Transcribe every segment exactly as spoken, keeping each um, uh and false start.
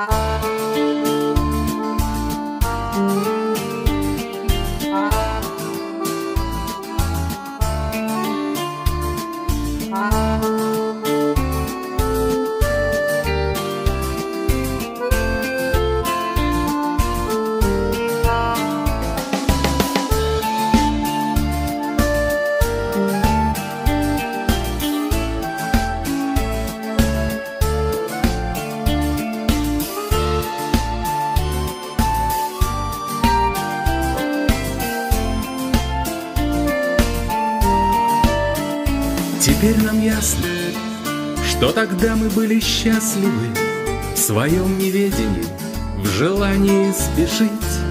Теперь нам ясно, что тогда мы были счастливы в своем неведении, в желании спешить.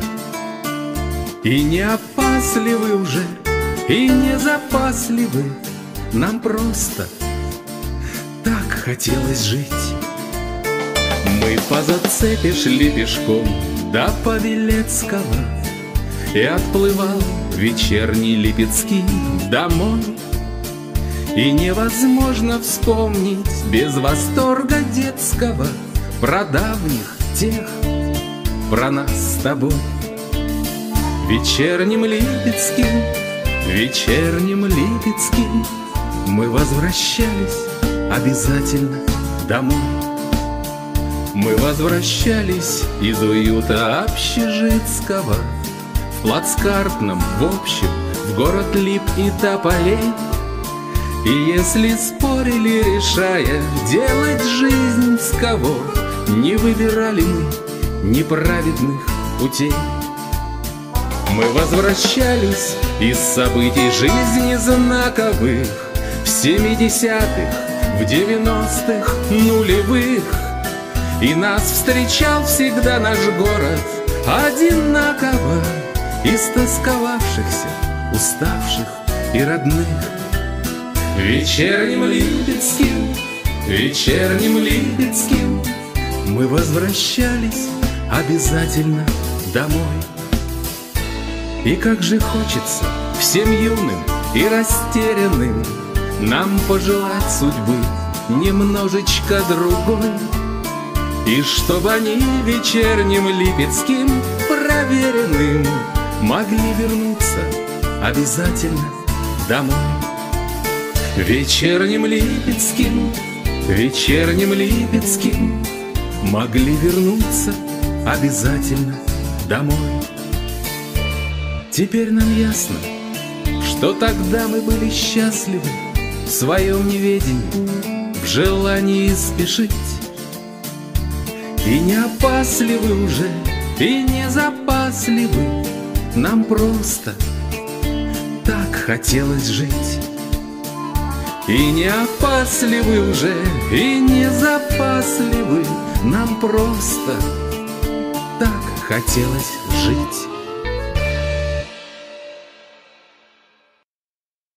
И не опасливы уже, и не запасливы, нам просто так хотелось жить. Мы по зацепе шли пешком до Павелецкого, и отплывал вечерний Липецкий домой. И невозможно вспомнить без восторга детского про давних тех, про нас с тобой. Вечерним Липецким, вечерним Липецким мы возвращались обязательно домой. Мы возвращались из уюта общежитского в плацкартном, в общем, в город Лип и тополей. И если спорили, решая делать жизнь с кого, не выбирали мы неправедных путей. Мы возвращались из событий жизни знаковых в семидесятых, в девяностых, нулевых. И нас встречал всегда наш город одинаково, истосковавшихся, уставших и родных. Вечерним Липецким, вечерним Липецким мы возвращались обязательно домой. И как же хочется всем юным и растерянным нам пожелать судьбы немножечко другой. И чтобы они вечерним Липецким проверенным могли вернуться обязательно домой. Вечерним Липецким, вечерним Липецким могли вернуться обязательно домой. Теперь нам ясно, что тогда мы были счастливы в своем неведении, в желании спешить. И не опасливы уже, и не запасливы, нам просто так хотелось жить. И не опасливы уже, и не запасливы, нам просто так хотелось жить.